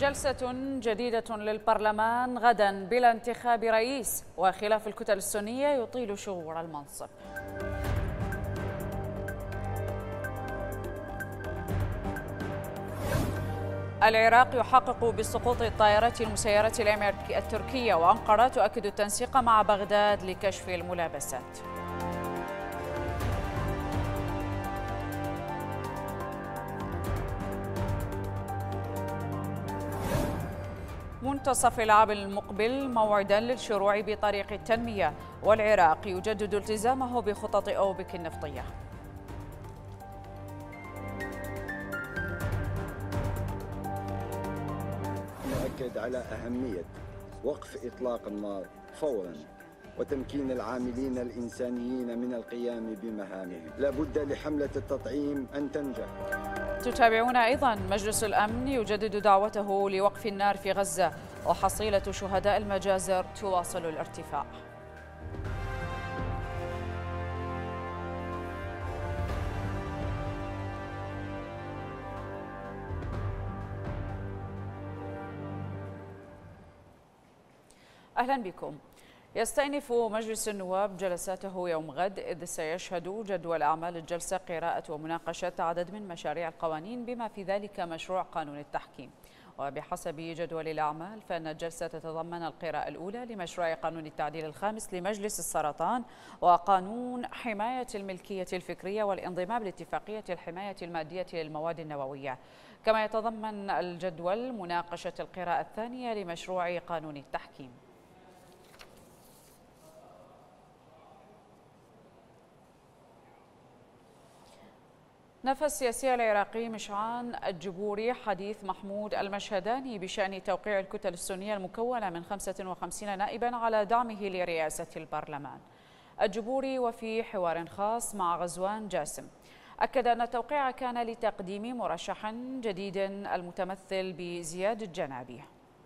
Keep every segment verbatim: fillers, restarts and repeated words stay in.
جلسة جديدة للبرلمان غدا بلا انتخاب رئيس، وخلاف الكتل السنية يطيل شهور المنصب. العراق يحقق بسقوط الطائرات المسيرة التركية، وأنقرة تؤكد التنسيق مع بغداد لكشف الملابسات. منتصف العام المقبل موعدا للشروع بطريق التنمية، والعراق يجدد التزامه بخطط أوبك النفطية. نؤكد على أهمية وقف إطلاق النار فورا وتمكين العاملين الإنسانيين من القيام بمهامهم. لا بد لحملة التطعيم أن تنجح. تتابعون أيضا مجلس الأمن يجدد دعوته لوقف النار في غزة، وحصيلة شهداء المجازر تواصل الارتفاع. أهلا بكم. يستأنف مجلس النواب جلساته يوم غد، إذ سيشهد جدول أعمال الجلسة قراءة ومناقشة عدد من مشاريع القوانين بما في ذلك مشروع قانون التحكيم. وبحسب جدول الأعمال فإن الجلسة تتضمن القراءة الأولى لمشروع قانون التعديل الخامس لمجلس السرطان، وقانون حماية الملكية الفكرية والانضمام لاتفاقية الحماية المادية للمواد النووية. كما يتضمن الجدول مناقشة القراءة الثانية لمشروع قانون التحكيم. نفى السياسي العراقي مشعان الجبوري حديث محمود المشهداني بشأن توقيع الكتل السنية المكونة من خمسة وخمسين نائبا على دعمه لرئاسة البرلمان. الجبوري وفي حوار خاص مع غزوان جاسم أكد أن التوقيع كان لتقديم مرشح جديد المتمثل بزياد الجنابي.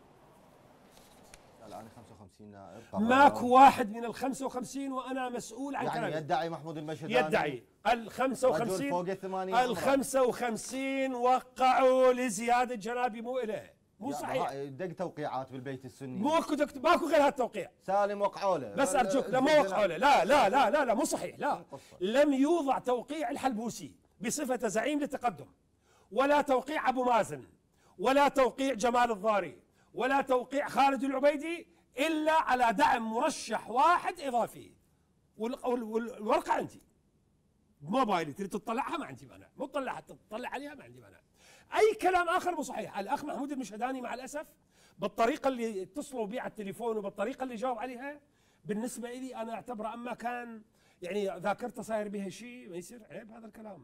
الآن خمسة وخمسين نائب، ماكو واحد من ال خمسة وخمسين وأنا مسؤول عن يعني كلامي. يدعي محمود المشهداني يدعي ال خمسة وخمسين فوق الثمانين ال خمسة وخمسين وقعوا لزياد الجنابي، مو إله، مو صحيح. دق توقيعات بالبيت السني، ماكو ماكو غير هالتوقيع. سالم وقعوا له، بس أرجوك لا ما وقعوا له، لا لا لا لا لا مو صحيح، لا. لم يوضع توقيع الحلبوسي بصفة زعيم للتقدم، ولا توقيع أبو مازن، ولا توقيع جمال الضاري، ولا توقيع خالد العبيدي، إلا على دعم مرشح واحد إضافي. والورقة عندي موبايلي، تريد تطلعها ما عندي مانع، مو تطلعها تطلع عليها ما عندي مانع. أي كلام آخر مو صحيح. الأخ محمود المشهداني مع الأسف بالطريقة اللي اتصلوا بي على التليفون وبالطريقة اللي جاوب عليها، بالنسبة لي أنا أعتبره أما كان يعني ذاكرته صاير بها شيء، ما يصير، عيب هذا الكلام.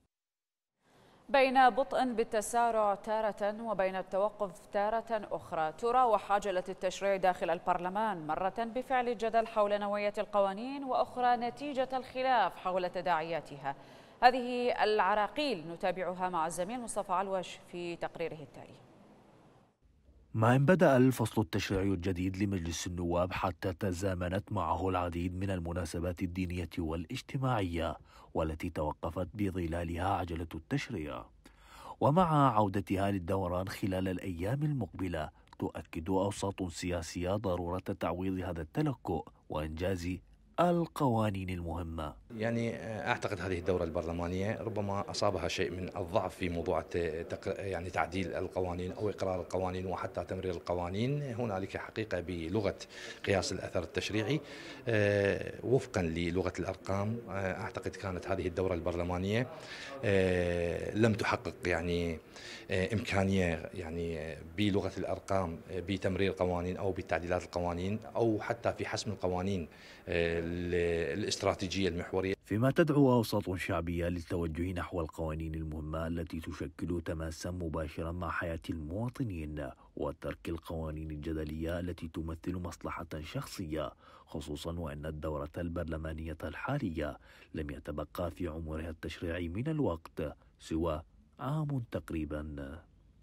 بين بطء بالتسارع تارة وبين التوقف تارة أخرى، تراوح عجلة التشريع داخل البرلمان، مرة بفعل الجدل حول نوعية القوانين، وأخرى نتيجة الخلاف حول تداعياتها. هذه العراقيل نتابعها مع الزميل مصطفى علوش في تقريره التالي. مع أن بدأ الفصل التشريعي الجديد لمجلس النواب حتى تزامنت معه العديد من المناسبات الدينية والاجتماعية والتي توقفت بظلالها عجلة التشريع، ومع عودتها للدوران خلال الأيام المقبلة تؤكد أوساط سياسية ضرورة تعويض هذا التلكؤ وإنجاز القوانين المهمة. يعني أعتقد هذه الدورة البرلمانية ربما أصابها شيء من الضعف في موضوع يعني تعديل القوانين أو إقرار القوانين وحتى تمرير القوانين. هنالك حقيقة بلغة قياس الأثر التشريعي وفقا للغة الأرقام، أعتقد كانت هذه الدورة البرلمانية لم تحقق يعني إمكانية يعني بلغة الأرقام بتمرير قوانين أو بتعديلات القوانين أو حتى في حسم القوانين الاستراتيجية المحورية. فيما تدعو أوساط شعبية للتوجه نحو القوانين المهمة التي تشكل تماسا مباشرا مع حياة المواطنين وترك القوانين الجدلية التي تمثل مصلحة شخصية، خصوصا وأن الدورة البرلمانية الحالية لم يتبقى في عمرها التشريعي من الوقت سوى عام تقريبا.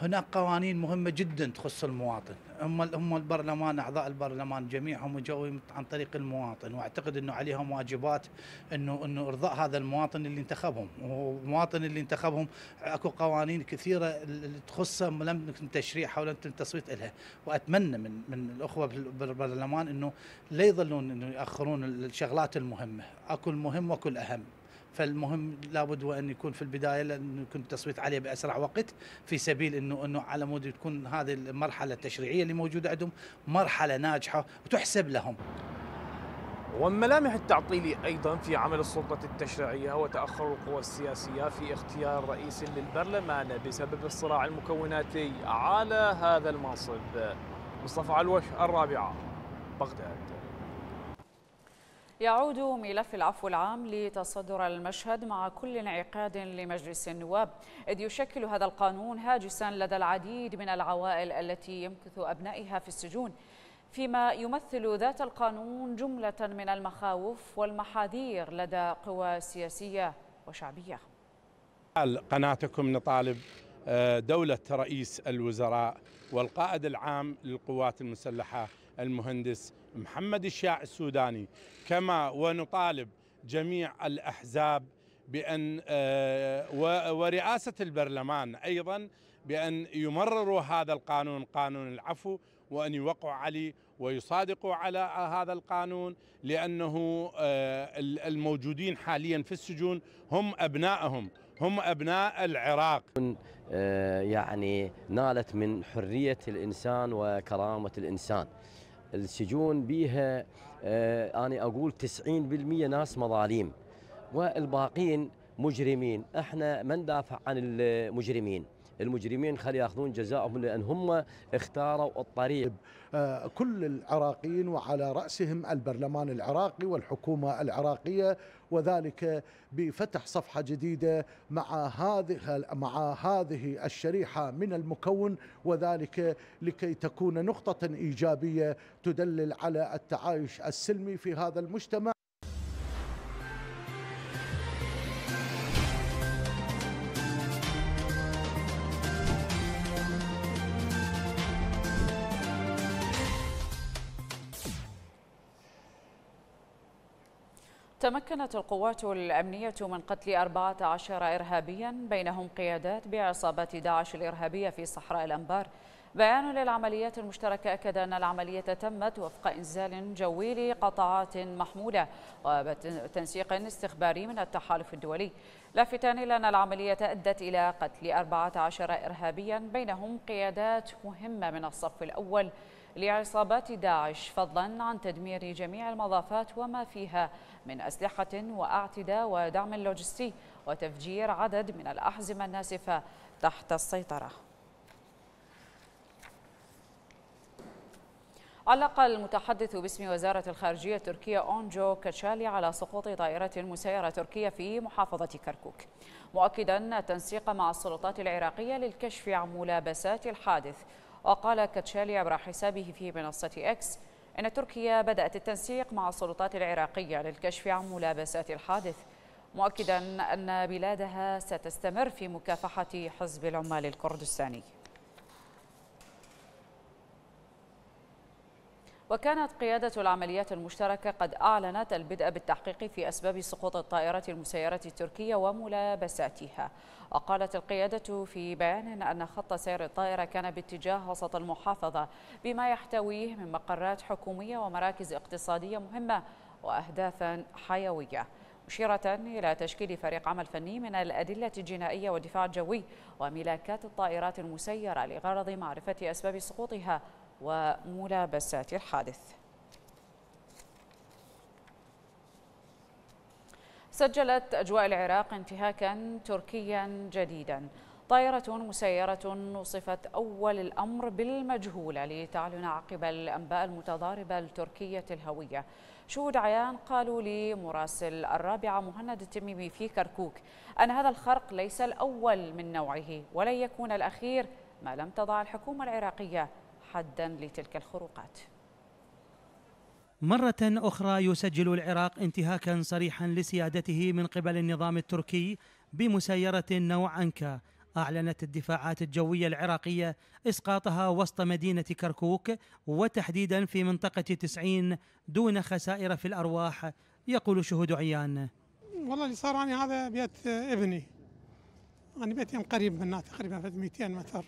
هناك قوانين مهمة جدا تخص المواطن، هم هم البرلمان، أعضاء البرلمان جميعهم جوي عن طريق المواطن، واعتقد انه عليهم واجبات انه انه ارضاء هذا المواطن اللي انتخبهم، والمواطن اللي انتخبهم اكو قوانين كثيرة اللي تخصه لم يتم تشريعها ولم يتم التصويت لها، واتمنى من من الاخوة بالبرلمان انه لا يظلون انه ياخرون الشغلات المهمة، اكو المهم واكو الاهم. فالمهم لابد وان يكون في البدايه لانه يكون التصويت عليه باسرع وقت، في سبيل انه انه على مود تكون هذه المرحله التشريعيه اللي موجوده عندهم مرحله ناجحه وتحسب لهم. ومن ملامح التعطيل ايضا في عمل السلطه التشريعيه هو تاخر القوى السياسيه في اختيار رئيس للبرلمان بسبب الصراع المكوناتي على هذا المنصب. مصطفى علوش، الرابعه، بغداد. يعود ملف العفو العام لتصدر المشهد مع كل انعقاد لمجلس النواب، إذ يشكل هذا القانون هاجسا لدى العديد من العوائل التي يمكث أبنائها في السجون، فيما يمثل ذات القانون جملة من المخاوف والمحاذير لدى قوى سياسية وشعبية. قناتكم نطالب دولة رئيس الوزراء والقائد العام للقوات المسلحة المهندس محمد الشاع السوداني، كما ونطالب جميع الأحزاب بأن ورئاسة البرلمان أيضا بأن يمرروا هذا القانون، قانون العفو، وأن يوقعوا عليه ويصادقوا على هذا القانون، لأنه الموجودين حاليا في السجون هم أبنائهم، هم أبناء العراق. يعني نالت من حرية الإنسان وكرامة الإنسان. السجون بيها أنا أقول تسعين بالمئة ناس مظاليم والباقين مجرمين. احنا ما ندافع عن المجرمين، المجرمين خلي ياخذون جزاءهم لأن هم اختاروا الطريق. كل العراقيين وعلى رأسهم البرلمان العراقي والحكومة العراقية، وذلك بفتح صفحة جديدة مع هذه مع هذه الشريحة من المكون، وذلك لكي تكون نقطة إيجابية تدلل على التعايش السلمي في هذا المجتمع. تمكنت القوات الأمنية من قتل أربعة عشر إرهابيا بينهم قيادات بعصابات داعش الإرهابية في صحراء الأنبار. بيان للعمليات المشتركة أكد أن العملية تمت وفق إنزال جوي لقطعات محمولة وتنسيق استخباري من التحالف الدولي، لافتان إلى أن العملية أدت إلى قتل أربعة عشر إرهابيا بينهم قيادات مهمة من الصف الأول لعصابات داعش، فضلا عن تدمير جميع المضافات وما فيها من أسلحة وأعتدة ودعم لوجستي وتفجير عدد من الأحزمة الناسفة تحت السيطرة. علق المتحدث باسم وزارة الخارجية التركية أونجو كاتشالي على سقوط طائرة مسيرة تركية في محافظة كركوك، مؤكدا التنسيق مع السلطات العراقية للكشف عن ملابسات الحادث. وقال كاتشالي عبر حسابه في منصة إكس إن تركيا بدأت التنسيق مع السلطات العراقية للكشف عن ملابسات الحادث، مؤكدا أن بلادها ستستمر في مكافحة حزب العمال الكردستاني. وكانت قيادة العمليات المشتركة قد أعلنت البدء بالتحقيق في أسباب سقوط الطائرة المسيرة التركية وملابساتها. وقالت القيادة في بيان أن خط سير الطائرة كان باتجاه وسط المحافظة بما يحتويه من مقرات حكومية ومراكز اقتصادية مهمة وأهدافا حيوية، مشيرة إلى تشكيل فريق عمل فني من الأدلة الجنائية والدفاع الجوي وملاكات الطائرات المسيرة لغرض معرفة أسباب سقوطها وملابسات الحادث. سجلت أجواء العراق انتهاكا تركيا جديدا. طائرة مسيرة وصفت أول الأمر بالمجهولة لتعلن عقب الأنباء المتضاربة التركية الهوية. شهود عيان قالوا لمراسل الرابعة مهند التميمي في كركوك أن هذا الخرق ليس الأول من نوعه ولن يكون الأخير ما لم تضع الحكومة العراقية حدا لتلك الخروقات. مرة أخرى يسجل العراق انتهاكا صريحا لسيادته من قبل النظام التركي بمسيرة نوع أنكا أعلنت الدفاعات الجوية العراقية إسقاطها وسط مدينة كركوك وتحديدا في منطقة تسعين دون خسائر في الأرواح. يقول شهود عيان: والله اللي صار يعني هذا بيت ابني، أنا بيتي قريب منه تقريبا في مئتين متر،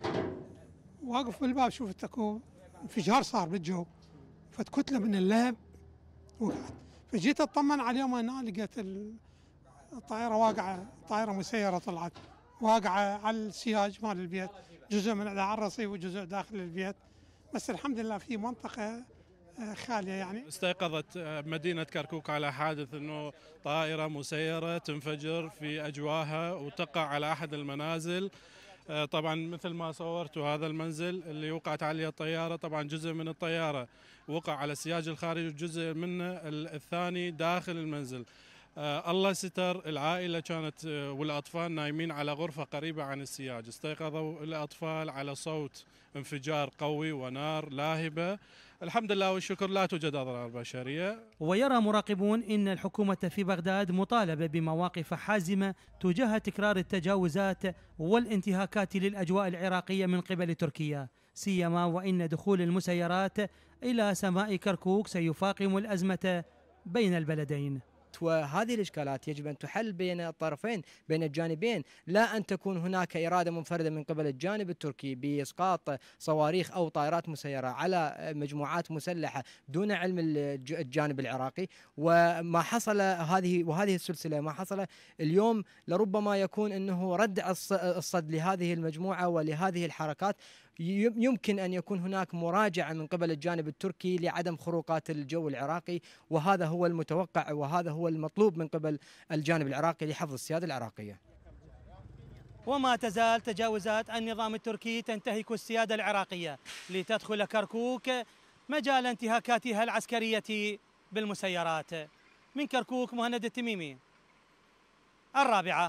واقف بالباب شوف اكو انفجار صار بالجو، فكتله من اللهب وقعت، فجيت اطمن عليهم هنا لقيت الطائره واقعه، طائره مسيره طلعت واقعه على السياج مال البيت، جزء من على الرصيف وجزء داخل البيت، بس الحمد لله في منطقه خاليه. يعني استيقظت مدينه كركوك على حادث انه طائره مسيره تنفجر في اجواها وتقع على احد المنازل. طبعا مثل ما صورتوا هذا المنزل اللي وقعت عليه الطياره، طبعا جزء من الطياره وقع على السياج الخارجي وجزء منه الثاني داخل المنزل. آه الله ستر، العائله كانت آه والاطفال نايمين على غرفه قريبه عن السياج، استيقظوا الاطفال على صوت انفجار قوي ونار لاهبه. الحمد لله والشكر لا توجد اضرار بشريه. ويرى مراقبون ان الحكومه في بغداد مطالبه بمواقف حازمه تجاه تكرار التجاوزات والانتهاكات للاجواء العراقيه من قبل تركيا، سيما وان دخول المسيرات الى سماء كركوك سيفاقم الازمه بين البلدين. وهذه الإشكالات يجب أن تحل بين الطرفين، بين الجانبين، لا أن تكون هناك إرادة منفردة من قبل الجانب التركي بإسقاط صواريخ أو طائرات مسيرة على مجموعات مسلحة دون علم الجانب العراقي. وما حصل هذه وهذه السلسلة ما حصل اليوم لربما يكون أنه ردع الصد لهذه المجموعة ولهذه الحركات. يمكن أن يكون هناك مراجعة من قبل الجانب التركي لعدم خروقات الجو العراقي، وهذا هو المتوقع وهذا هو المطلوب من قبل الجانب العراقي لحفظ السيادة العراقية. وما تزال تجاوزات النظام التركي تنتهك السيادة العراقية لتدخل كركوك مجال انتهاكاتها العسكرية بالمسيرات. من كركوك مهند التميمي، الرابعة.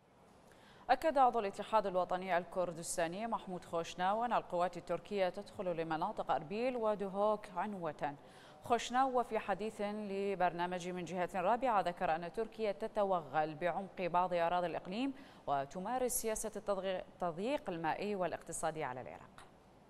أكد عضو الاتحاد الوطني الكردستاني محمود خوشناو أن القوات التركية تدخل لمناطق أربيل ودهوك عنوة. خوشناو وفي حديث لبرنامج من جهة رابعة ذكر أن تركيا تتوغل بعمق بعض أراضي الإقليم وتمارس سياسة التضييق المائي والاقتصادي على العراق.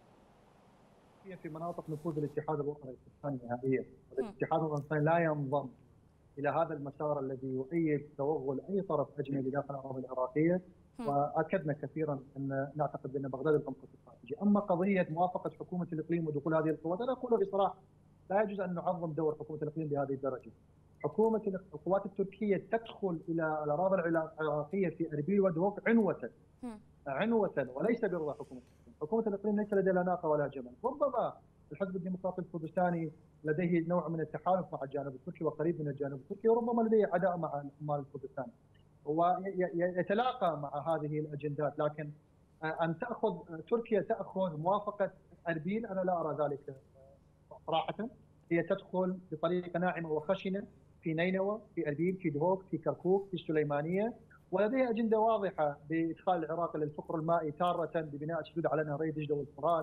في مناطق نفوذ الاتحاد الوطني الكردستاني نهائيا، الاتحاد الوطني لا ينضم إلى هذا المسار الذي يؤيد توغل أي طرف أجنبي داخل الأراضي العراقية، واكدنا كثيرا ان نعتقد بان بغداد العمق الاستراتيجي. اما قضيه موافقه حكومه الاقليم ودخول هذه القوات، انا اقول بصراحه لا يجوز ان نعظم دور حكومه الاقليم بهذه الدرجه. حكومه القوات التركيه تدخل الى الاراضي العراقيه في اربيل ودهوك عنوه عنوه وليس برضا حكومه الاقليم. حكومه الاقليم ليس لديها ناقه ولا جمل. ربما الحزب الديمقراطي الكردستاني لديه نوع من التحالف مع الجانب التركي وقريب من الجانب التركي، وربما لديه عداء مع مع الكردستان ويتلاقى مع هذه الاجندات، لكن ان تاخذ تركيا تاخذ موافقه اربيل انا لا ارى ذلك صراحه. هي تدخل بطريقه ناعمه وخشنه في نينوى، في اربيل، في دهوك، في كركوك، في السليمانيه، ولديها اجنده واضحه بادخال العراق للفقر المائي تاره ببناء سدود على نهري دجله والفرات.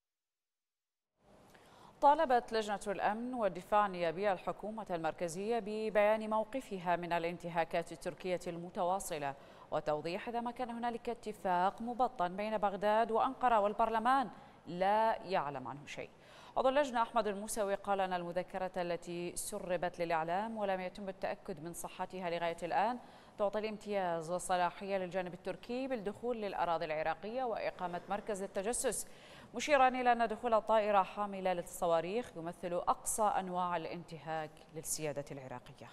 طالبت لجنة الأمن والدفاع النيابية الحكومة المركزية ببيان موقفها من الانتهاكات التركية المتواصلة وتوضيح إذا ما كان هنالك اتفاق مبطن بين بغداد وأنقرة والبرلمان لا يعلم عنه شيء. عضو اللجنة أحمد الموسوي قال أن المذكرة التي سربت للإعلام ولم يتم التأكد من صحتها لغاية الآن تعطي الامتياز والصلاحية للجانب التركي بالدخول للأراضي العراقية وإقامة مركز للتجسس، مشيرا إلى أن دخول الطائرة حاملة للصواريخ يمثل أقصى أنواع الانتهاك للسيادة العراقية.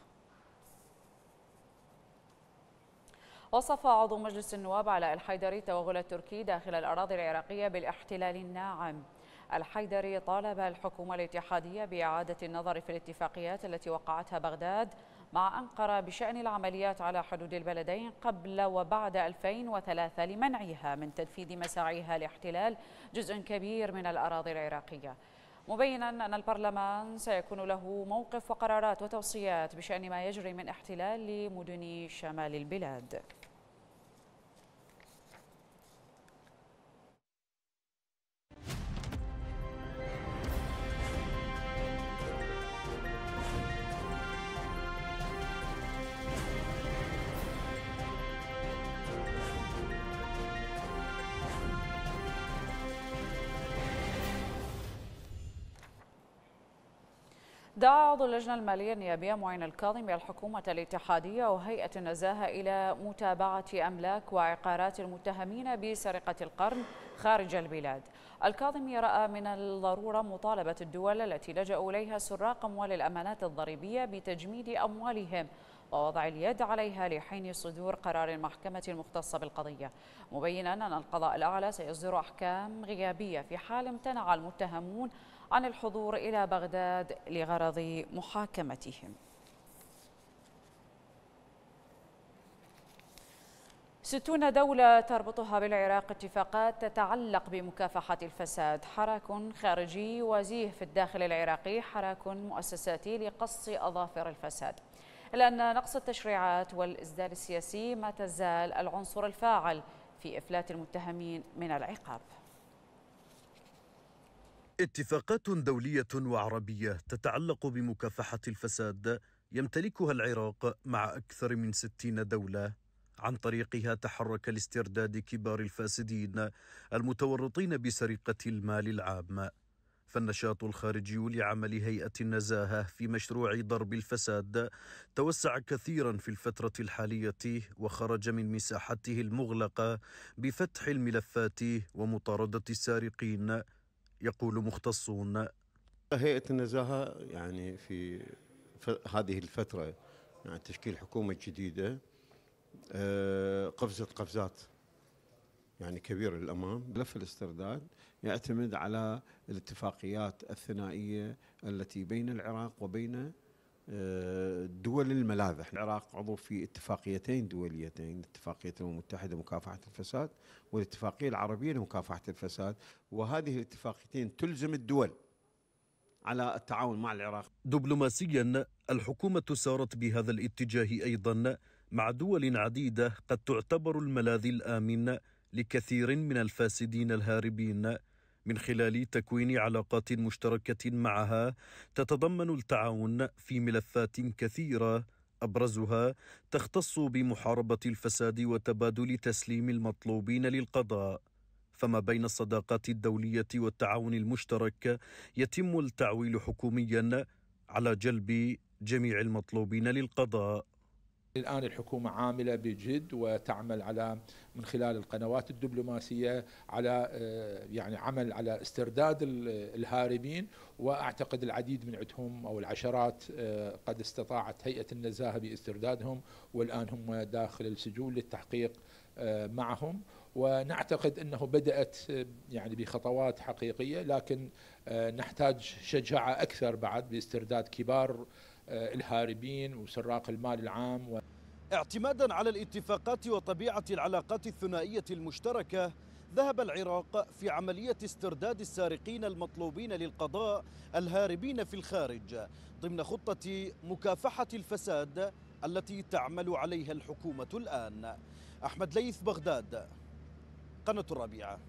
وصف عضو مجلس النواب علاء الحيدري التوغل التركي داخل الأراضي العراقية بالاحتلال الناعم. الحيدري طالب الحكومة الاتحادية بإعادة النظر في الاتفاقيات التي وقعتها بغداد مع أنقرة بشأن العمليات على حدود البلدين قبل وبعد ألفين وثلاثة لمنعها من تنفيذ مساعيها لاحتلال جزء كبير من الأراضي العراقية، مبينا أن البرلمان سيكون له موقف وقرارات وتوصيات بشأن ما يجري من احتلال لمدن شمال البلاد. دعا عضو اللجنة المالية النيابية معين الكاظمي الحكومة الاتحادية وهيئة النزاهة إلى متابعة أملاك وعقارات المتهمين بسرقة القرن خارج البلاد. الكاظمي رأى من الضرورة مطالبة الدول التي لجأوا إليها سراق أموال الأمانات الضريبية بتجميد أموالهم ووضع اليد عليها لحين صدور قرار المحكمة المختصة بالقضية، مبينا أن القضاء الأعلى سيصدر أحكام غيابية في حال امتنع المتهمون عن الحضور إلى بغداد لغرض محاكمتهم. ستون دولة تربطها بالعراق اتفاقات تتعلق بمكافحة الفساد، حراك خارجي وزيه في الداخل العراقي، حراك مؤسساتي لقص أظافر الفساد، إلا أن نقص التشريعات والإسدال السياسي ما تزال العنصر الفاعل في إفلات المتهمين من العقاب. اتفاقات دولية وعربية تتعلق بمكافحة الفساد يمتلكها العراق مع أكثر من ستين دولة، عن طريقها تحرك لاسترداد كبار الفاسدين المتورطين بسرقة المال العام. فالنشاط الخارجي لعمل هيئة النزاهة في مشروع ضرب الفساد توسع كثيرا في الفترة الحالية وخرج من مساحته المغلقة بفتح الملفات ومطاردة السارقين. يقول مختصون: هيئة النزاهة يعني في هذه الفترة يعني تشكيل حكومة جديدة قفزت قفزات يعني كبيرة للأمام. ملف الاسترداد يعتمد على الاتفاقيات الثنائية التي بين العراق وبين دول الملاذ. العراق عضو في اتفاقيتين دوليتين، اتفاقية الأمم المتحدة لمكافحة الفساد والاتفاقية العربية لمكافحة الفساد، وهذه الاتفاقيتين تلزم الدول على التعاون مع العراق. دبلوماسيا الحكومة سارت بهذا الاتجاه أيضا مع دول عديدة قد تعتبر الملاذ الآمن لكثير من الفاسدين الهاربين، من خلال تكوين علاقات مشتركة معها تتضمن التعاون في ملفات كثيرة، أبرزها تختص بمحاربة الفساد وتبادل تسليم المطلوبين للقضاء. فما بين الصداقات الدولية والتعاون المشترك يتم التعويل حكوميا على جلب جميع المطلوبين للقضاء. الآن الحكومة عاملة بجد وتعمل على من خلال القنوات الدبلوماسية على يعني عمل على استرداد الهاربين، وأعتقد العديد من عندهم أو العشرات قد استطاعت هيئة النزاهة باستردادهم، والآن هم داخل السجون للتحقيق معهم. ونعتقد أنه بدأت يعني بخطوات حقيقية، لكن نحتاج شجاعة أكثر بعد باسترداد كبار الهاربين وسراق المال العام. و... اعتمادا على الاتفاقات وطبيعة العلاقات الثنائية المشتركة، ذهب العراق في عملية استرداد السارقين المطلوبين للقضاء الهاربين في الخارج ضمن خطة مكافحة الفساد التي تعمل عليها الحكومة الآن. أحمد ليث، بغداد، قناة الرابعة.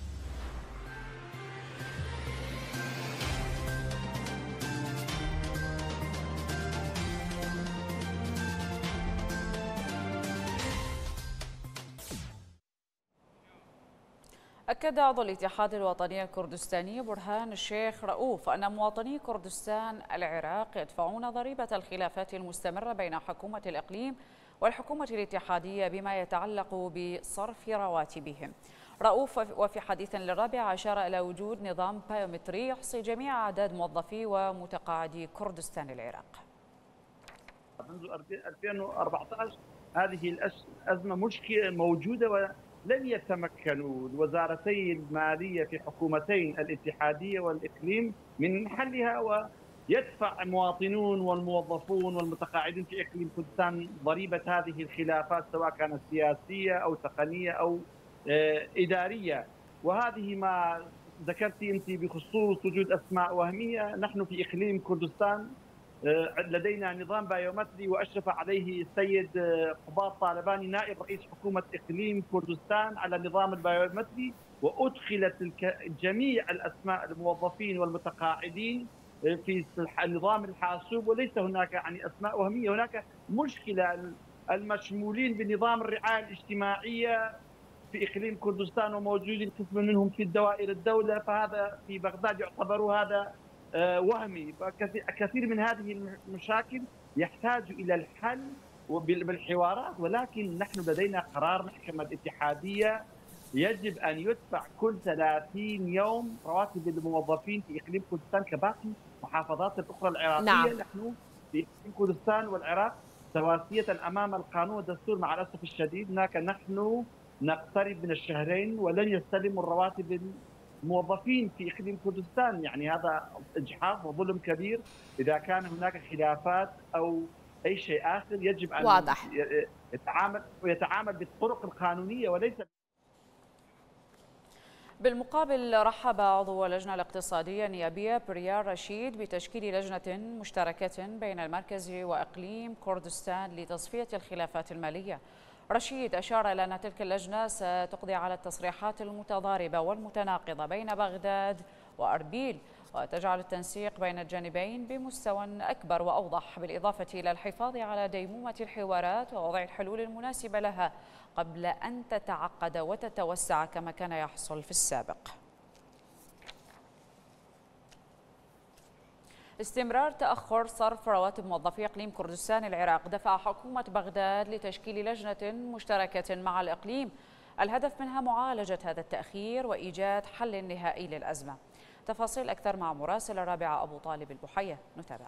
أكد عضو الاتحاد الوطني الكردستاني برهان الشيخ رؤوف أن مواطني كردستان العراق يدفعون ضريبة الخلافات المستمرة بين حكومة الإقليم والحكومة الاتحادية بما يتعلق بصرف رواتبهم. رؤوف وفي حديث للرابعة أشار إلى وجود نظام بايومتري يحصي جميع أعداد موظفي ومتقاعدي كردستان العراق. منذ ألفين وأربعة عشر هذه الأزمة مشكلة موجودة، ولن يتمكنوا الوزارتي المالية في حكومتين الاتحادية والإقليم من حلها، ويدفع المواطنون والموظفون والمتقاعدين في إقليم كردستان ضريبة هذه الخلافات سواء كانت سياسية أو تقنية أو إدارية. وهذه ما ذكرتي أنت بخصوص وجود أسماء وهمية. نحن في إقليم كردستان لدينا نظام بايومتري وأشرف عليه السيد قباط طالباني نائب رئيس حكومة إقليم كردستان على النظام البايومتري، وأدخلت جميع الأسماء الموظفين والمتقاعدين في النظام الحاسوب، وليس هناك يعني أسماء وهمية. هناك مشكلة المشمولين بنظام الرعاية الاجتماعية في إقليم كردستان وموجودين قسم منهم في الدوائر الدولة، فهذا في بغداد يعتبر هذا وهمي. كثير من هذه المشاكل يحتاج إلى الحل بالحوارات، ولكن نحن لدينا قرار محكمة الاتحادية يجب أن يدفع كل ثلاثين يوم رواتب الموظفين في إقليم كردستان كباقي المحافظات الأخرى العراقية. نعم. نحن في إقليم كردستان والعراق سواسية أمام القانون والدستور. مع الأسف الشديد هناك نحن نقترب من الشهرين ولن يستلموا الرواتب الموظفين في إقليم كردستان. يعني هذا إجحاف وظلم كبير. إذا كان هناك خلافات أو أي شيء آخر يجب أن واضح. يتعامل ويتعامل بالطرق القانونية وليس. بالمقابل رحب عضو اللجنة الاقتصادية النيابية بريار رشيد بتشكيل لجنة مشتركة بين المركز وإقليم كردستان لتصفية الخلافات المالية. رشيد أشار إلى أن تلك اللجنة ستقضي على التصريحات المتضاربة والمتناقضة بين بغداد وأربيل، وتجعل التنسيق بين الجانبين بمستوى أكبر وأوضح، بالإضافة إلى الحفاظ على ديمومة الحوارات ووضع الحلول المناسبة لها قبل أن تتعقد وتتوسع كما كان يحصل في السابق. استمرار تأخر صرف رواتب موظفي إقليم كردستان العراق دفع حكومة بغداد لتشكيل لجنة مشتركة مع الإقليم، الهدف منها معالجة هذا التأخير وإيجاد حل نهائي للأزمة. تفاصيل أكثر مع مراسل الرابعة أبو طالب البحية، نتابع.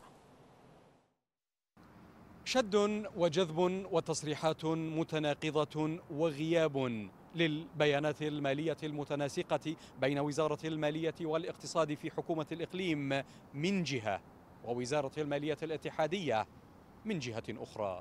شد وجذب وتصريحات متناقضة وغياب للبيانات المالية المتناسقة بين وزارة المالية والاقتصاد في حكومة الإقليم من جهة، ووزارة المالية الاتحادية من جهة أخرى.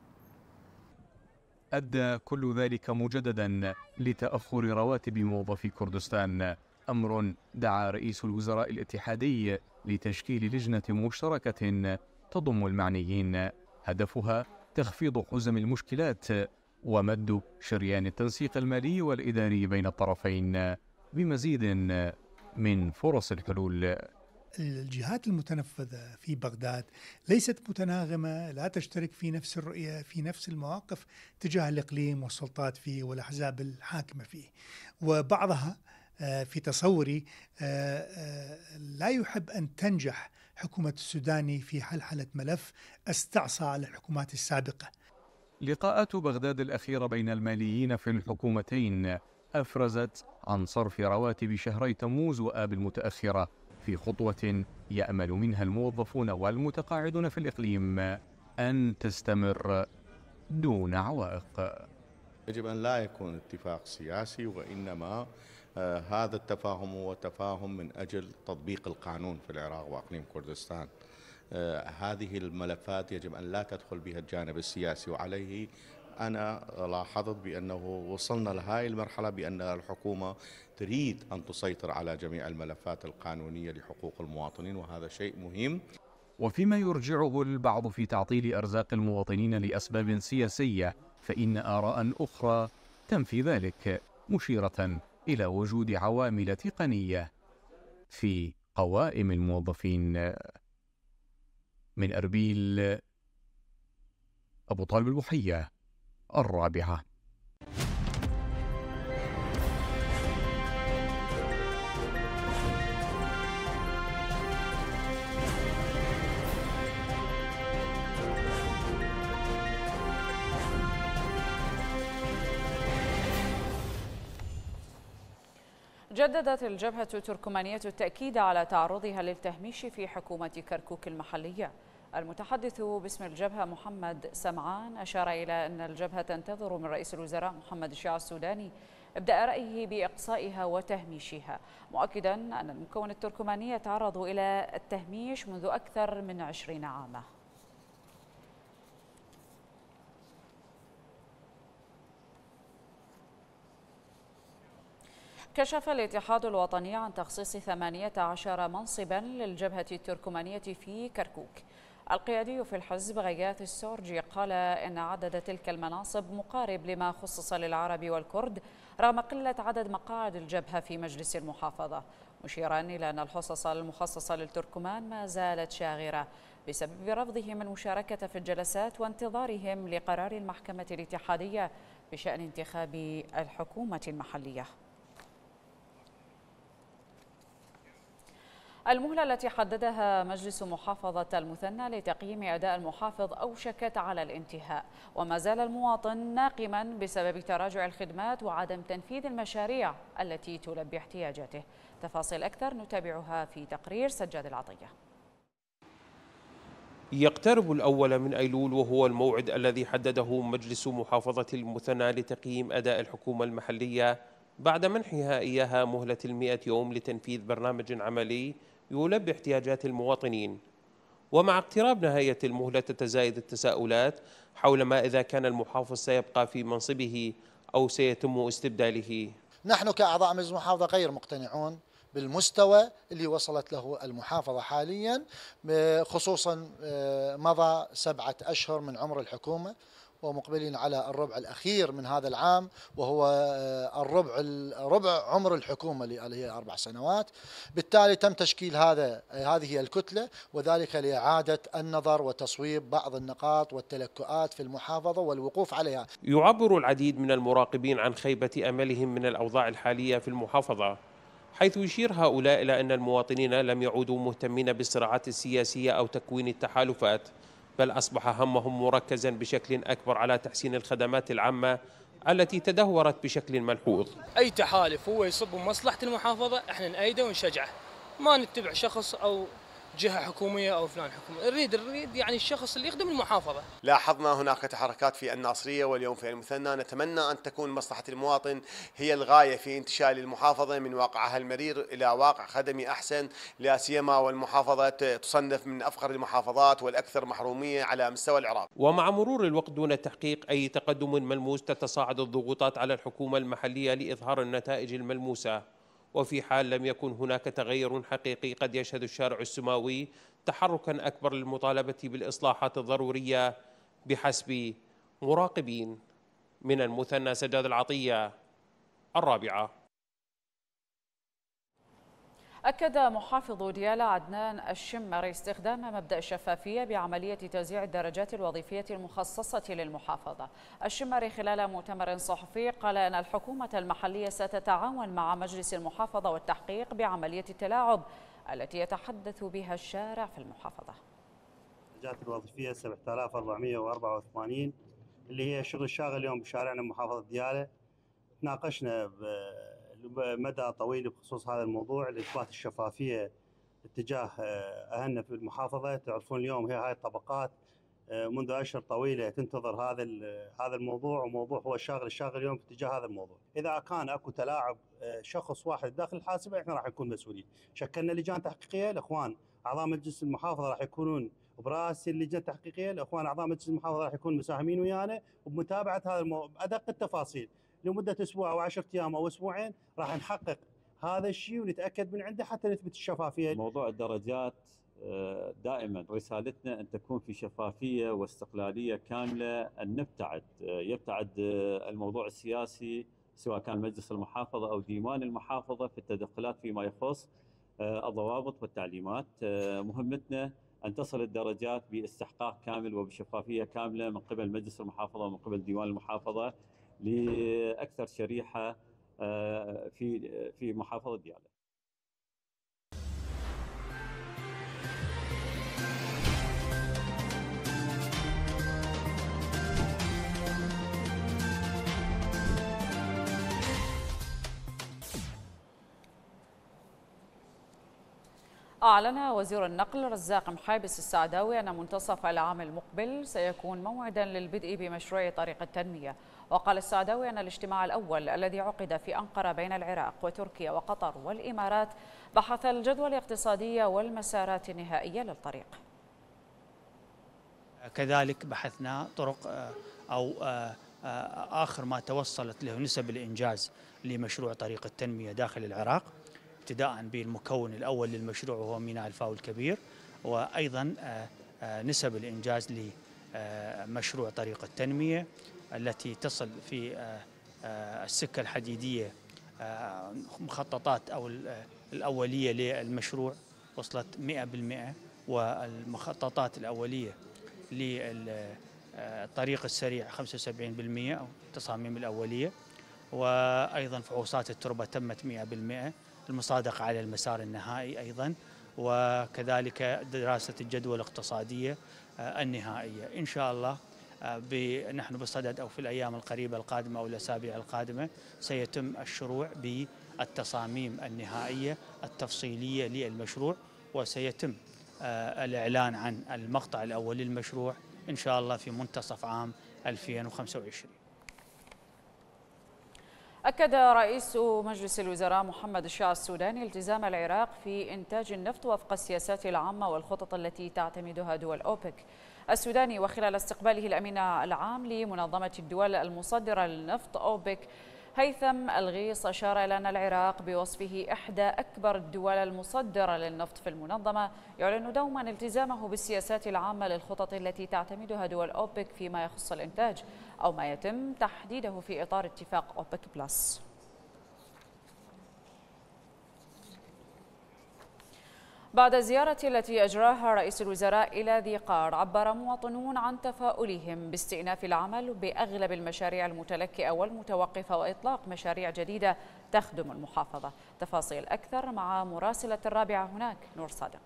أدى كل ذلك مجددا لتأخر رواتب موظفي كردستان، أمر دعا رئيس الوزراء الاتحادي لتشكيل لجنة مشتركة تضم المعنيين، هدفها تخفيض حزم المشكلات ومد شريان التنسيق المالي والإداري بين الطرفين بمزيد من فرص الحلول. الجهات المتنفذة في بغداد ليست متناغمة، لا تشترك في نفس الرؤية، في نفس المواقف تجاه الإقليم والسلطات فيه والأحزاب الحاكمة فيه، وبعضها في تصوري لا يحب أن تنجح حكومة السوداني في حلحلة ملف استعصى على الحكومات السابقة. لقاءات بغداد الأخيرة بين الماليين في الحكومتين أفرزت عن صرف رواتب شهري تموز وآب المتأخرة في خطوة يأمل منها الموظفون والمتقاعدون في الإقليم أن تستمر دون عوائق. يجب أن لا يكون اتفاق سياسي، وإنما آه هذا التفاهم هو تفاهم من أجل تطبيق القانون في العراق وإقليم كردستان. آه هذه الملفات يجب أن لا تدخل بها الجانب السياسي، وعليه أنا لاحظت بأنه وصلنا لهذه المرحلة بأن الحكومة تريد أن تسيطر على جميع الملفات القانونية لحقوق المواطنين، وهذا شيء مهم. وفيما يرجعه البعض في تعطيل أرزاق المواطنين لأسباب سياسية، فإن آراء أخرى تنفي ذلك، مشيرة إلى وجود عوامل تقنية في قوائم الموظفين. من أربيل أبو طالب البحية، الرابعة. جددت الجبهة التركمانية التأكيد على تعرضها للتهميش في حكومة كركوك المحلية. المتحدث باسم الجبهة محمد سمعان أشار إلى أن الجبهة تنتظر من رئيس الوزراء محمد الشيع السوداني إبداء رأيه بإقصائها وتهميشها، مؤكدا أن المكون التركماني يتعرض إلى التهميش منذ أكثر من عشرين عاما. كشف الاتحاد الوطني عن تخصيص ثمانية عشر منصبا للجبهة التركمانية في كركوك. القيادي في الحزب غياث السورجي قال إن عدد تلك المناصب مقارب لما خصص للعرب والكرد رغم قلة عدد مقاعد الجبهة في مجلس المحافظة، مشيرا إلى أن الحصص المخصصة للتركمان ما زالت شاغرة بسبب رفضهم المشاركة في الجلسات وانتظارهم لقرار المحكمة الاتحادية بشأن انتخاب الحكومة المحلية. المهلة التي حددها مجلس محافظة المثنى لتقييم أداء المحافظ أوشكت على الانتهاء، وما زال المواطن ناقما بسبب تراجع الخدمات وعدم تنفيذ المشاريع التي تلبي احتياجاته. تفاصيل أكثر نتابعها في تقرير سجاد العطية. يقترب الأول من أيلول، وهو الموعد الذي حدده مجلس محافظة المثنى لتقييم أداء الحكومة المحلية بعد منحها إياها مهلة المئة يوم لتنفيذ برنامج عملي يلبي احتياجات المواطنين. ومع اقتراب نهاية المهلة تتزايد التساؤلات حول ما إذا كان المحافظ سيبقى في منصبه أو سيتم استبداله. نحن كأعضاء مجلس المحافظة غير مقتنعون بالمستوى اللي وصلت له المحافظة حاليا، خصوصا مضى سبعة أشهر من عمر الحكومة ومقبلين على الربع الأخير من هذا العام، وهو الربع ربع عمر الحكومة اللي هي أربع سنوات. بالتالي تم تشكيل هذا هذه الكتلة، وذلك لإعادة النظر وتصويب بعض النقاط والتلكؤات في المحافظة والوقوف عليها. يعبر العديد من المراقبين عن خيبة أملهم من الأوضاع الحالية في المحافظة، حيث يشير هؤلاء إلى أن المواطنين لم يعودوا مهتمين بالصراعات السياسية أو تكوين التحالفات، بل أصبح همهم مركزا بشكل أكبر على تحسين الخدمات العامة التي تدهورت بشكل ملحوظ. أي تحالف هو يصب بمصلحة المحافظة احنا نأيده ونشجعه، ما نتبع شخص أو جهة حكومية أو فلان حكومي، نريد نريد يعني الشخص اللي يخدم المحافظة. لاحظنا هناك تحركات في الناصرية واليوم في المثنى، نتمنى أن تكون مصلحة المواطن هي الغاية في انتشال المحافظة من واقعها المرير إلى واقع خدمي أحسن، لا سيما والمحافظة تصنف من أفقر المحافظات والأكثر محرومية على مستوى العراق. ومع مرور الوقت دون تحقيق أي تقدم ملموس تتصاعد الضغوطات على الحكومة المحلية لإظهار النتائج الملموسة، وفي حال لم يكن هناك تغير حقيقي قد يشهد الشارع السماوي تحركا أكبر للمطالبة بالإصلاحات الضرورية بحسب مراقبين. من المثنى سجاد العطية، الرابعة. أكد محافظ ديالى عدنان الشمري استخدام مبدأ الشفافية بعملية توزيع الدرجات الوظيفية المخصصة للمحافظة. الشمري خلال مؤتمر صحفي قال أن الحكومة المحلية ستتعاون مع مجلس المحافظة والتحقيق بعملية التلاعب التي يتحدث بها الشارع في المحافظة. الدرجات الوظيفية سبعة آلاف وأربعمئة وأربعة وثمانين اللي هي شغل الشاغل اليوم بشارعنا محافظة ديالى. تناقشنا مدى طويل بخصوص هذا الموضوع لإثبات الشفافية اتجاه أهلنا في المحافظة. تعرفون اليوم هي هاي الطبقات منذ أشهر طويلة تنتظر هذا هذا الموضوع، وموضوع هو الشاغل الشاغل اليوم في اتجاه هذا الموضوع. إذا كان أكو تلاعب شخص واحد داخل الحاسبة احنا راح نكون مسؤولين. شكلنا لجان تحقيقية، الإخوان أعضاء مجلس المحافظة راح يكونون برأس اللجنة التحقيقية، الإخوان أعضاء مجلس المحافظة راح يكونوا مساهمين ويانا وبمتابعة هذا الموضوع بأدق التفاصيل. لمدة أسبوع أو عشرة أيام أو أسبوعين راح نحقق هذا الشيء ونتأكد من عنده حتى نثبت الشفافية. موضوع الدرجات دائما رسالتنا أن تكون في شفافية واستقلالية كاملة، أن نبتعد يبتعد الموضوع السياسي سواء كان مجلس المحافظة أو ديوان المحافظة في التدخلات فيما يخص الضوابط والتعليمات. مهمتنا أن تصل الدرجات باستحقاق كامل وبشفافية كاملة من قبل مجلس المحافظة ومن قبل ديوان المحافظة لأكثر شريحة في في محافظة ديالى. أعلن وزير النقل رزاق محابس السعداوي أن منتصف العام المقبل سيكون موعدا للبدء بمشروع طريق التنمية. وقال السعداوي أن الاجتماع الأول الذي عقد في أنقرة بين العراق وتركيا وقطر والإمارات بحث الجدوى الاقتصادية والمسارات النهائية للطريق. كذلك بحثنا طرق أو آخر ما توصلت له نسب الإنجاز لمشروع طريق التنمية داخل العراق، ابتداء بالمكون الأول للمشروع وهو ميناء الفاو الكبير، وأيضا نسب الإنجاز لمشروع طريق التنمية التي تصل في السكة الحديدية. مخططات أو الأولية للمشروع وصلت مئة بالمئة، والمخططات الأولية للطريق السريع خمسة وسبعين بالمئة أو التصاميم الأولية، وأيضا فحوصات التربة تمت مئة بالمئة، المصادقة على المسار النهائي أيضا، وكذلك دراسة الجدوى الاقتصادية النهائية. إن شاء الله نحن بصدد أو في الأيام القريبة القادمة أو الأسابيع القادمة سيتم الشروع بالتصاميم النهائية التفصيلية للمشروع، وسيتم الإعلان عن المقطع الأول للمشروع إن شاء الله في منتصف عام ألفين وخمسة وعشرين. أكد رئيس مجلس الوزراء محمد الشيع السوداني التزام العراق في إنتاج النفط وفق السياسات العامة والخطط التي تعتمدها دول أوبك. السوداني وخلال استقباله الأمين العام لمنظمة الدول المصدرة للنفط أوبك هيثم الغيص أشار إلى أن العراق بوصفه إحدى أكبر الدول المصدرة للنفط في المنظمة يعلن دوما التزامه بالسياسات العامة للخطط التي تعتمدها دول أوبك فيما يخص الإنتاج أو ما يتم تحديده في إطار اتفاق أوبك بلس. بعد الزيارة التي أجراها رئيس الوزراء إلى ذي قار، عبر مواطنون عن تفاؤلهم باستئناف العمل بأغلب المشاريع المتلكئة والمتوقفة وإطلاق مشاريع جديدة تخدم المحافظة. تفاصيل أكثر مع مراسلة الرابعة هناك نور صادق.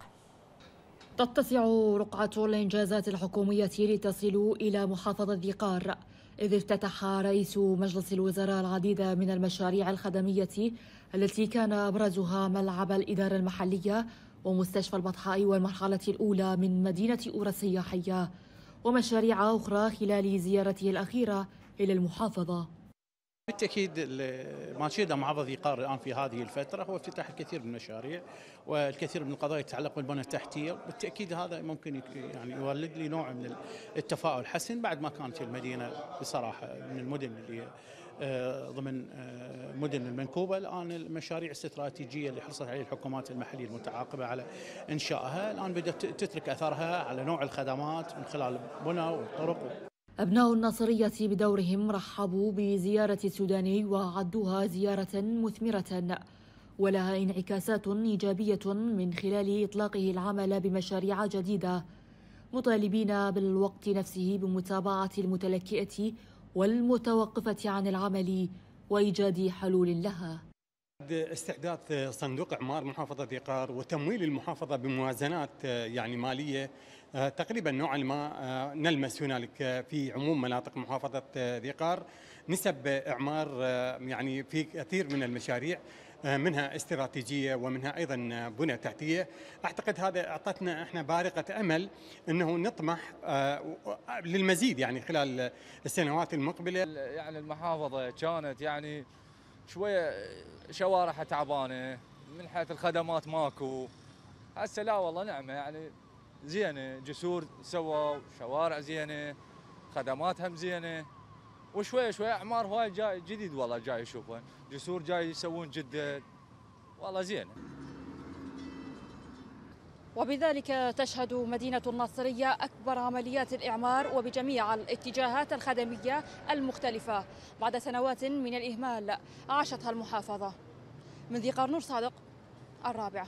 تتسع رقعة الإنجازات الحكومية لتصل إلى محافظة ذي قار، إذ افتتح رئيس مجلس الوزراء العديد من المشاريع الخدمية التي كان أبرزها ملعب الإدارة المحلية ومستشفى البطحاء والمرحلة الأولى من مدينة أورا السياحية، ومشاريع أخرى خلال زيارته الأخيرة إلى المحافظة. بالتأكيد ما شهد محافظة ذي قار الآن في هذه الفترة هو افتتاح الكثير من المشاريع والكثير من القضايا تتعلق بالبنى التحتية، بالتأكيد هذا ممكن يعني يولد لي نوع من التفاؤل حسن بعد ما كانت المدينة بصراحة من المدن اللي ضمن مدن المنكوبة. الآن المشاريع الاستراتيجية اللي حرصت عليها الحكومات المحلية المتعاقبة على إنشائها الآن بدأت تترك أثرها على نوع الخدمات من خلال البنى والطرق. أبناء الناصرية بدورهم رحبوا بزيارة السوداني وعدوها زيارة مثمرة ولها انعكاسات إيجابية من خلال إطلاقه العمل بمشاريع جديدة، مطالبين بالوقت نفسه بمتابعة المتلكئة والمتوقفة عن العمل وإيجاد حلول لها. استحداث صندوق إعمار محافظة ذي قار وتمويل المحافظة بموازنات يعني مالية تقريبا نوعا ما نلمس هنالك في عموم مناطق محافظة ذي قار نسب إعمار يعني في كثير من المشاريع، منها استراتيجية ومنها أيضا بنى تحتية. أعتقد هذا أعطتنا إحنا بارقة أمل أنه نطمح للمزيد يعني خلال السنوات المقبلة. يعني المحافظة كانت يعني شوية شوارعها تعبانة من حيث الخدمات ماكو، هسه لا والله نعمة يعني زينة، جسور سووا، شوارع زينة، خدمات هم زينة، وشوية شوية أعمار هواي جاي جديد والله جاي يشوفون، جسور جاي يسوون جدد والله زينة. وبذلك تشهد مدينة الناصرية أكبر عمليات الإعمار وبجميع الاتجاهات الخدمية المختلفة بعد سنوات من الإهمال عاشتها المحافظة. من ذي قار نور صادق، الرابعة.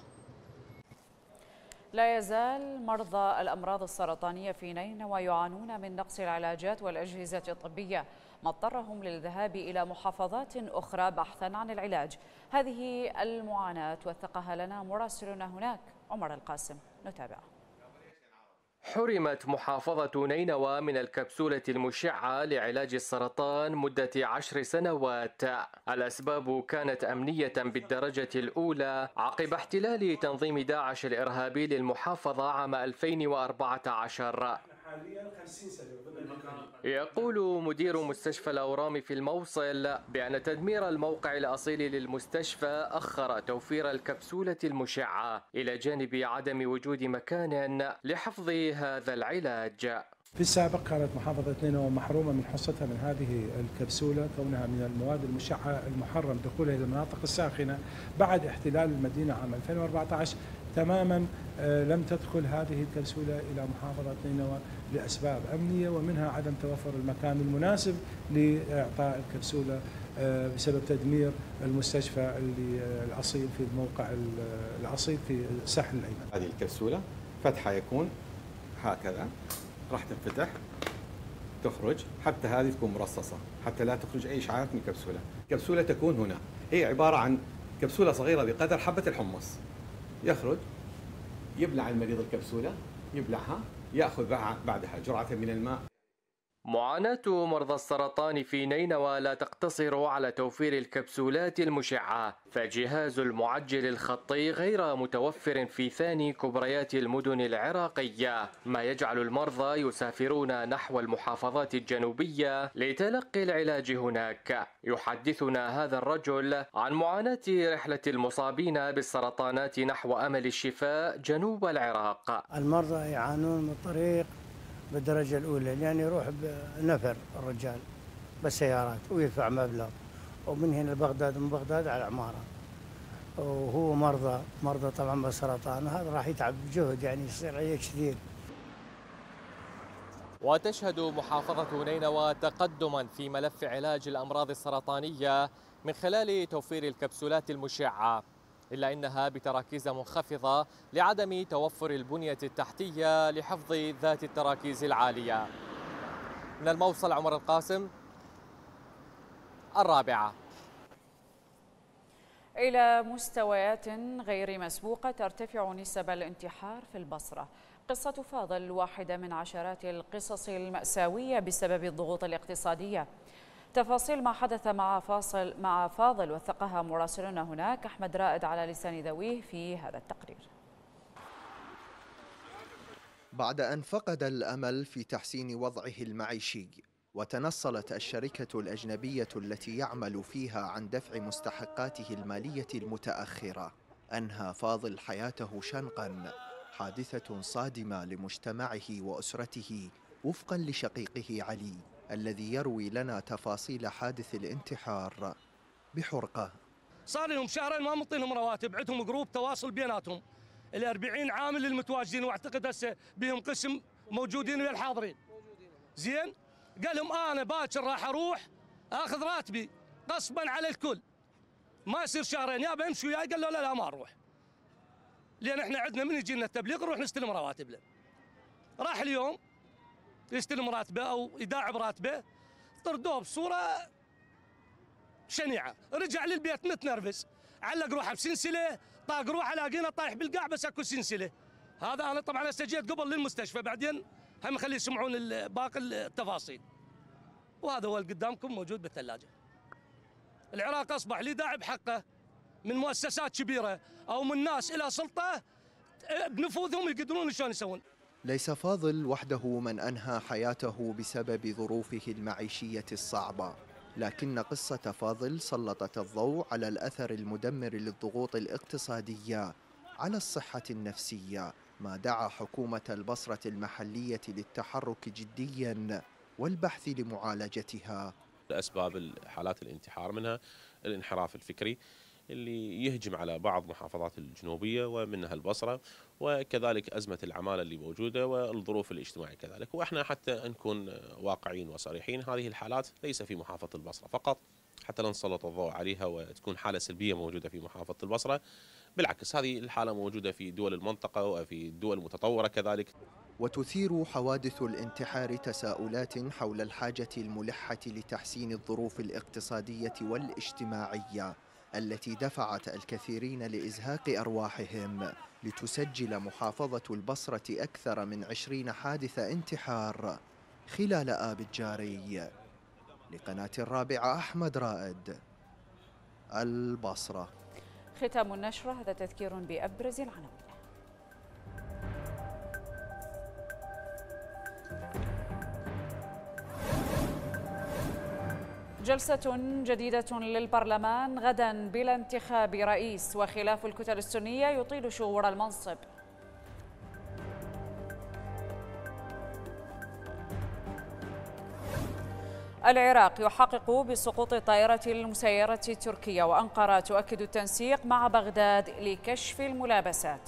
لا يزال مرضى الأمراض السرطانية في نينوى يعانون من نقص العلاجات والأجهزة الطبية، ما اضطرهم للذهاب إلى محافظات أخرى بحثا عن العلاج. هذه المعاناة وثقها لنا مراسلنا هناك عمر القاسم، نتابع. حرمت محافظة نينوى من الكبسولة المشعة لعلاج السرطان مدة عشر سنوات. الأسباب كانت أمنية بالدرجة الأولى عقب احتلال تنظيم داعش الإرهابي للمحافظة عام ألفين وأربعة عشر. يقول مدير مستشفى الأورام في الموصل بأن تدمير الموقع الأصيل للمستشفى أخر توفير الكبسولة المشعة إلى جانب عدم وجود مكان لحفظ هذا العلاج. في السابق كانت محافظة نينوى محرومة من حصتها من هذه الكبسولة كونها من المواد المشعة المحرم دخولها إلى المناطق الساخنة. بعد احتلال المدينة عام ألفين وأربعة عشر تماما لم تدخل هذه الكبسولة إلى محافظة نينوى لأسباب أمنية، ومنها عدم توفر المكان المناسب لإعطاء الكبسولة بسبب تدمير المستشفى اللي الأصيل في الموقع الأصيل في الساحل الأيمن. هذه الكبسولة فتحها يكون هكذا، راح تنفتح تخرج، حتى هذه تكون مرصصة حتى لا تخرج أي إشعاعات من الكبسولة. الكبسولة تكون هنا، هي عبارة عن كبسولة صغيرة بقدر حبة الحمص، يخرج يبلع المريض الكبسولة، يبلعها، يأخذ بعدها جرعة من الماء. معاناة مرضى السرطان في نينوى لا تقتصر على توفير الكبسولات المشعة، فالجهاز المعجل الخطي غير متوفر في ثاني كبريات المدن العراقية، ما يجعل المرضى يسافرون نحو المحافظات الجنوبية لتلقي العلاج هناك. يحدثنا هذا الرجل عن معاناة رحلة المصابين بالسرطانات نحو أمل الشفاء جنوب العراق. المرضى يعانون من الطريق بالدرجة الأولى، لأن يروح بنفر الرجال بالسيارات ويدفع مبلغ، ومن هنا لبغداد ومن بغداد على عمارة، وهو مرضى مرضى طبعا بالسرطان، وهذا راح يتعب بجهد، يعني يصير عليه كثير. وتشهد محافظة نينوى تقدما في ملف علاج الأمراض السرطانية من خلال توفير الكبسولات المشعة، إلا أنها بتراكيز منخفضة لعدم توفر البنية التحتية لحفظ ذات التراكيز العالية. من الموصل عمر القاسم، الرابعة. إلى مستويات غير مسبوقة ترتفع نسب الانتحار في البصرة. قصة فاضل واحدة من عشرات القصص المأساوية بسبب الضغوط الاقتصادية. تفاصيل ما حدث مع فاصل مع فاضل وثقها مراسلنا هناك أحمد رائد على لسان ذويه في هذا التقرير. بعد أن فقد الأمل في تحسين وضعه المعيشي وتنصلت الشركة الأجنبية التي يعمل فيها عن دفع مستحقاته المالية المتأخرة، أنهى فاضل حياته شنقا، حادثة صادمة لمجتمعه وأسرته وفقا لشقيقه علي الذي يروي لنا تفاصيل حادث الانتحار بحرقة. صار لهم شهرين ما منطينهم رواتب، عندهم جروب تواصل بيناتهم الأربعين عامل المتواجدين، واعتقد هسه بهم قسم موجودين ويا الحاضرين. زين قال لهم انا باكر راح اروح اخذ راتبي غصبا على الكل، ما يصير شهرين يا بمشي وياي. قال له لا لا ما اروح، لان احنا عندنا من يجي لنا التبليغ نروح نستلم رواتبنا. راح اليوم يستلم راتبه او يداعب راتبه، طردوه بصوره شنيعه، رجع للبيت متنرفز، علق روحه بسلسله، طاق روحه لاقينا طايح بالقاع بس اكو سلسله. هذا انا طبعا هسه جيت قبل للمستشفى، بعدين هم خليه يسمعون باقي التفاصيل. وهذا هو اللي قدامكم موجود بالثلاجه. العراق اصبح لي داعب حقه من مؤسسات كبيره او من ناس الى سلطه بنفوذهم يقدرون شلون يسوون. ليس فاضل وحده من أنهى حياته بسبب ظروفه المعيشية الصعبة، لكن قصة فاضل سلطت الضوء على الأثر المدمر للضغوط الاقتصادية على الصحة النفسية، ما دعا حكومة البصرة المحلية للتحرك جدياً والبحث لمعالجتها. أسباب حالات الانتحار منها الانحراف الفكري اللي يهجم على بعض محافظات الجنوبية ومنها البصرة، وكذلك أزمة العمالة اللي موجودة والظروف الاجتماعية كذلك. وإحنا حتى نكون واقعيين وصريحين، هذه الحالات ليس في محافظة البصرة فقط حتى لا نسلط الضوء عليها وتكون حالة سلبية موجودة في محافظة البصرة، بالعكس هذه الحالة موجودة في دول المنطقة وفي الدول المتطورة كذلك. وتثير حوادث الانتحار تساؤلات حول الحاجة الملحة لتحسين الظروف الاقتصادية والاجتماعية التي دفعت الكثيرين لإزهاق أرواحهم، لتسجل محافظة البصرة أكثر من عشرين حادث انتحار خلال آب الجاري. لقناة الرابعة أحمد رائد، البصرة. ختام النشرة هذا تذكير بأبرز العناوين. جلسة جديدة للبرلمان غدا بلا انتخاب رئيس، وخلاف الكتل السنية يطيل شهور المنصب. العراق يحقق بسقوط الطائرة المسيرة التركية، وأنقرة تؤكد التنسيق مع بغداد لكشف الملابسات.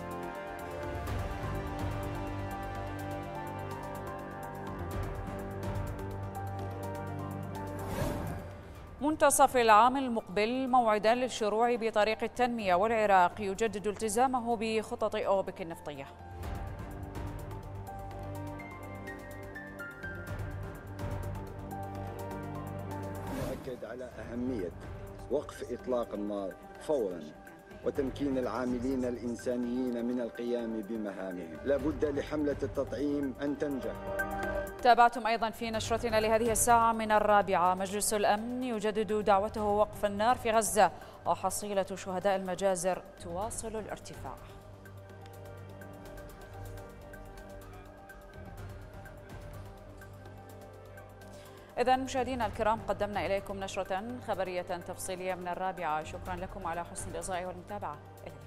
منتصف العام المقبل موعدا للشروع بطريق التنمية، والعراق يجدد التزامه بخطط أوبك النفطية. نؤكد على أهمية وقف إطلاق النار فورا وتمكين العاملين الإنسانيين من القيام بمهامهم. لا بد لحملة التطعيم أن تنجح. تابعتم أيضا في نشرتنا لهذه الساعة من الرابعة: مجلس الأمن يجدد دعوته وقف النار في غزة، وحصيلة شهداء المجازر تواصل الارتفاع. إذن مشاهدينا الكرام، قدمنا إليكم نشرة خبرية تفصيلية من الرابعة. شكرا لكم على حسن الإصغاء والمتابعة.